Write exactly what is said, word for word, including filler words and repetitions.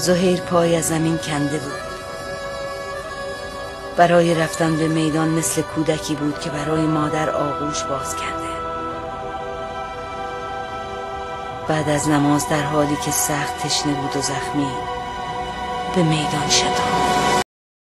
زهیر پای از زمین کنده بود. برای رفتن به میدان مثل کودکی بود که برای مادر آغوش باز کرده. بعد از نماز در حالی که سخت تشنه بود و زخمی به میدان شتافت.